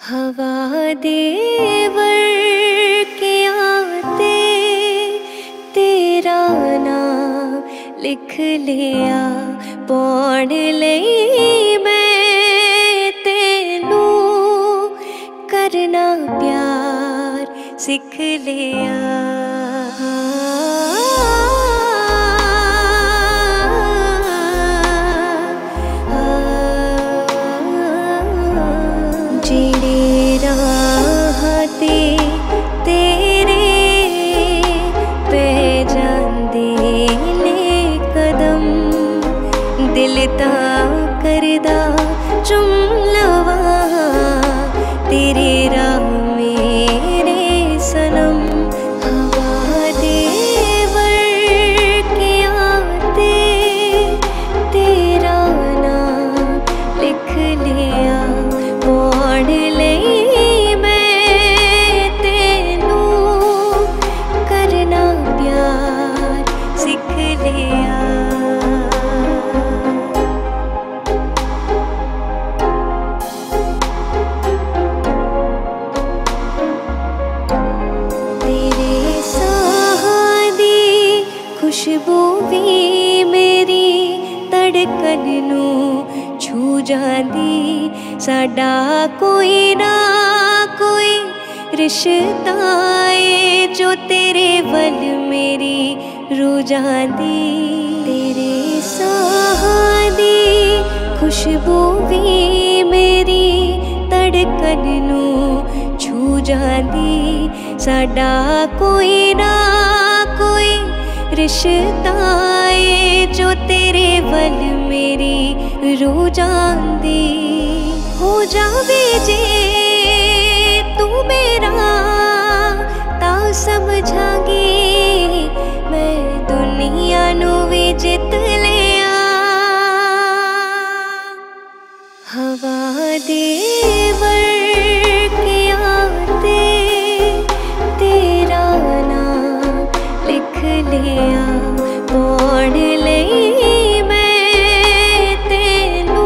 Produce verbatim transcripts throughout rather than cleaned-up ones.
हवा देवर के आते तेरा नाम लिख लिया पौड़ लई मैं तेनू करना प्यार सिख लिया। तेरे पे जांदे ने कदम दिल ता करदा चुम लवा तेरे राह मेरे सनम। हवा देवर के आते तेरा नाम लिख लिया पौड़ लई खुशबू भी मेरी धड़कन नू छू जांदी साडा कोई ना कोई रिश्ता है जो तेरे वल मेरी रू जांदी। तेरे साह दी खुशबू भी मेरी धड़कन नू छू जांदी साडा कोई ना कोई रिश्ता है जो तेरे वल मेरी रू जांदी। हो जावे जे तू मेरा ता समझांगी मैं दुनिया नू भी जित लिया। हवा देवर के आते तेरा नाम लिख लिया पौड़ लई मैं तेनू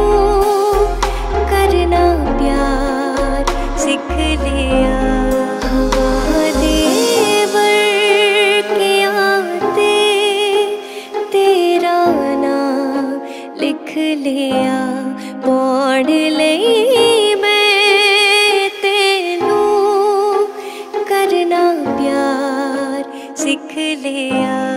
करना प्यार सिख लिया। हवा देवर के आते तेरा नाम लिख लिया पौड़ लई मैं तेनू करना प्यार सिख लिया।